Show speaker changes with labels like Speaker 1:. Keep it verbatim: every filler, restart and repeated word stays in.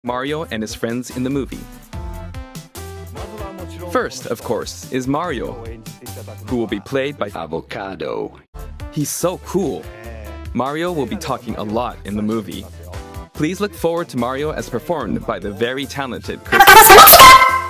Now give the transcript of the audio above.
Speaker 1: Mario and his friends in the movie. First, of course, is Mario, who will be played by
Speaker 2: Avocado.
Speaker 1: He's so cool. Mario will be talking a lot in the movie. Please look forward to Mario as performed by the very talented Chris.